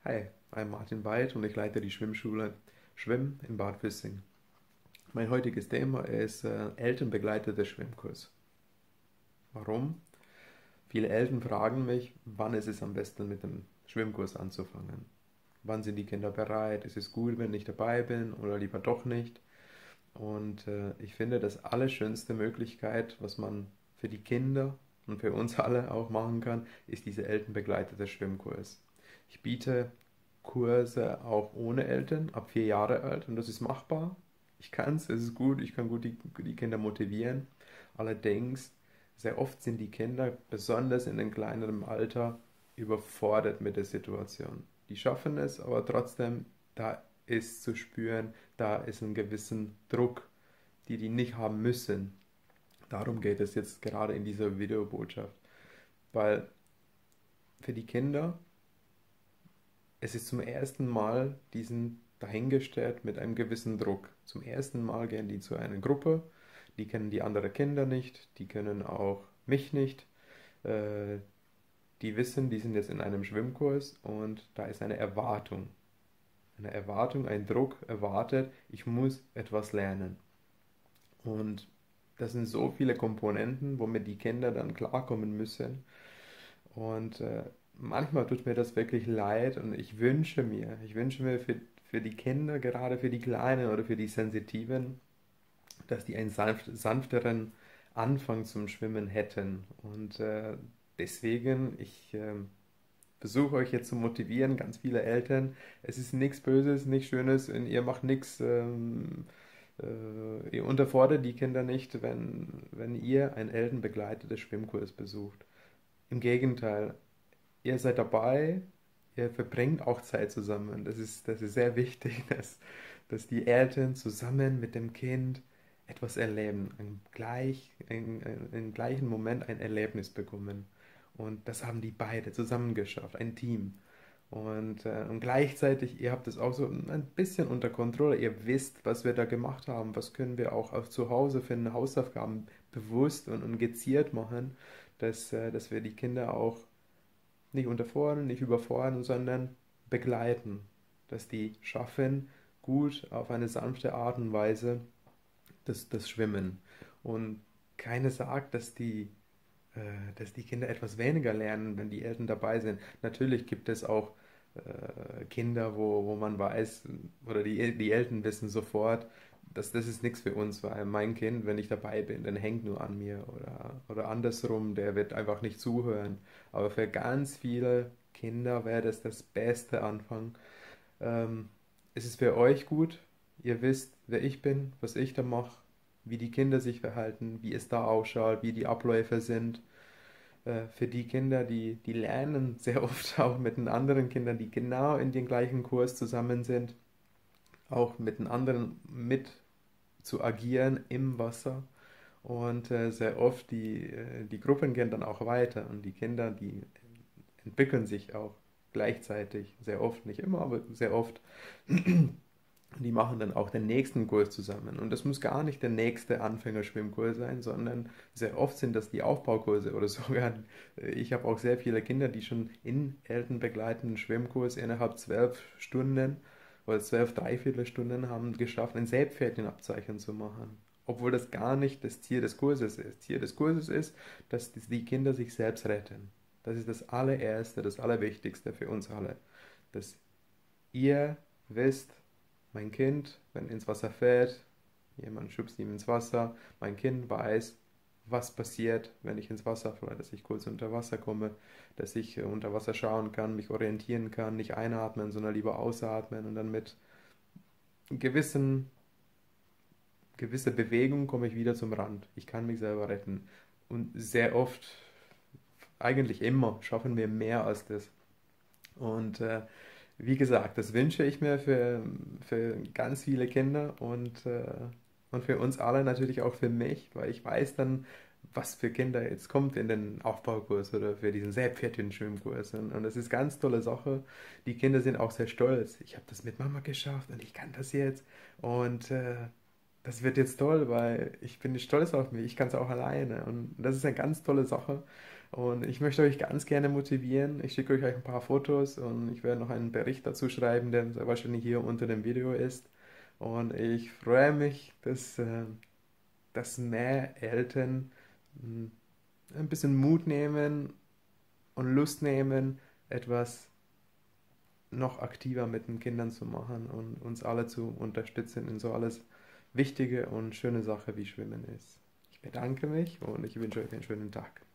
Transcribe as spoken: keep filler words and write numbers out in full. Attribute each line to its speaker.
Speaker 1: Hi, I'm Martin Weid und ich leite die Schwimmschule Schwimmen in Bad Füssing. Mein heutiges Thema ist äh, elternbegleiteter Schwimmkurs. Warum? Viele Eltern fragen mich, wann ist es am besten mit dem Schwimmkurs anzufangen? Wann sind die Kinder bereit? Ist es gut, wenn ich dabei bin oder lieber doch nicht? Und äh, ich finde, das allerschönste Möglichkeit, was man für die Kinder und für uns alle auch machen kann, ist dieser elternbegleitete Schwimmkurs. Ich biete Kurse auch ohne Eltern, ab vier Jahre alt, und das ist machbar. Ich kann es, es ist gut, ich kann gut die, die Kinder motivieren. Allerdings, sehr oft sind die Kinder, besonders in einem kleineren Alter, überfordert mit der Situation. Die schaffen es, aber trotzdem, da ist zu spüren, da ist ein gewissen Druck, die die nicht haben müssen. Darum geht es jetzt gerade in dieser Videobotschaft. Weil für die Kinder, es ist zum ersten Mal diesen dahingestellt mit einem gewissen Druck. Zum ersten Mal gehen die zu einer Gruppe, die kennen die anderen Kinder nicht, die kennen auch mich nicht. Äh, die wissen, die sind jetzt in einem Schwimmkurs und da ist eine Erwartung. Eine Erwartung, ein Druck erwartet, ich muss etwas lernen. Und das sind so viele Komponenten, womit die Kinder dann klarkommen müssen. Und äh, manchmal tut mir das wirklich leid und ich wünsche mir, ich wünsche mir für, für die Kinder, gerade für die Kleinen oder für die Sensitiven, dass die einen sanft, sanfteren Anfang zum Schwimmen hätten. Und äh, deswegen, ich äh, versuche euch jetzt zu motivieren, ganz viele Eltern. Es ist nichts Böses, nichts Schönes und ihr macht nichts, ähm, äh, ihr unterfordert die Kinder nicht, wenn, wenn ihr einen elternbegleiteten Schwimmkurs besucht. Im Gegenteil, ihr seid dabei, ihr verbringt auch Zeit zusammen. Das ist, das ist sehr wichtig, dass, dass die Eltern zusammen mit dem Kind etwas erleben, im, gleich, in, in, im gleichen Moment ein Erlebnis bekommen. Und das haben die beide zusammen geschafft, ein Team. Und, äh, und gleichzeitig, ihr habt es auch so ein bisschen unter Kontrolle. Ihr wisst, was wir da gemacht haben, was können wir auch, auch zu Hause für eine Hausaufgaben bewusst und, und gezielt machen, dass, äh, dass wir die Kinder auch nicht unterfordern, nicht überfordern, sondern begleiten. Dass die schaffen, gut auf eine sanfte Art und Weise das, das Schwimmen. Und keiner sagt, dass die, äh, dass die Kinder etwas weniger lernen, wenn die Eltern dabei sind. Natürlich gibt es auch äh, Kinder, wo, wo man weiß, oder die, die Eltern wissen sofort, dass das ist nichts für uns, weil mein Kind, wenn ich dabei bin, dann hängt nur an mir oder, oder andersrum, der wird einfach nicht zuhören. Aber für ganz viele Kinder wäre das das beste Anfang. Ähm, es ist für euch gut, ihr wisst, wer ich bin, was ich da mache, wie die Kinder sich verhalten, wie es da ausschaut, wie die Abläufe sind. Äh, für die Kinder, die, die lernen sehr oft auch mit den anderen Kindern, die genau in den gleichen Kurs zusammen sind, auch mit den anderen mit zu agieren im Wasser. Und äh, sehr oft die, äh, die Gruppen gehen dann auch weiter und die Kinder, die entwickeln sich auch gleichzeitig, sehr oft, nicht immer, aber sehr oft. Die machen dann auch den nächsten Kurs zusammen. Und das muss gar nicht der nächste Anfängerschwimmkurs sein, sondern sehr oft sind das die Aufbaukurse oder sogar, ich habe auch sehr viele Kinder, die schon in elternbegleitenden Schwimmkurs innerhalb zwölf Stunden oder zwölf Dreiviertelstunden haben geschafft, ein Seepferdchenabzeichen zu machen. Obwohl das gar nicht das Ziel des Kurses ist. Ziel des Kurses ist, dass die Kinder sich selbst retten. Das ist das allererste, das Allerwichtigste für uns alle. Dass ihr wisst, mein Kind, wenn ins Wasser fällt, jemand schubst ihm ins Wasser, mein Kind weiß, was passiert, wenn ich ins Wasser falle, dass ich kurz unter Wasser komme, dass ich unter Wasser schauen kann, mich orientieren kann, nicht einatmen, sondern lieber ausatmen und dann mit gewissen, gewisser Bewegung komme ich wieder zum Rand. Ich kann mich selber retten. Und sehr oft, eigentlich immer, schaffen wir mehr als das. Und äh, wie gesagt, das wünsche ich mir für, für ganz viele Kinder und, äh, und für uns alle natürlich auch für mich, weil ich weiß dann, was für Kinder jetzt kommt in den Aufbaukurs oder für diesen Seepferdchen-Schwimmkurs. Und, und das ist ganz tolle Sache. Die Kinder sind auch sehr stolz. Ich habe das mit Mama geschafft und ich kann das jetzt. Und äh, das wird jetzt toll, weil ich bin stolz auf mich. Ich kann es auch alleine. Und das ist eine ganz tolle Sache. Und ich möchte euch ganz gerne motivieren. Ich schicke euch ein paar Fotos und ich werde noch einen Bericht dazu schreiben, der sehr wahrscheinlich hier unter dem Video ist. Und ich freue mich, dass, äh, dass mehr Eltern mh, ein bisschen Mut nehmen und Lust nehmen, etwas noch aktiver mit den Kindern zu machen und uns alle zu unterstützen in so alles wichtige und schöne Sache wie Schwimmen ist. Ich bedanke mich und ich wünsche euch einen schönen Tag.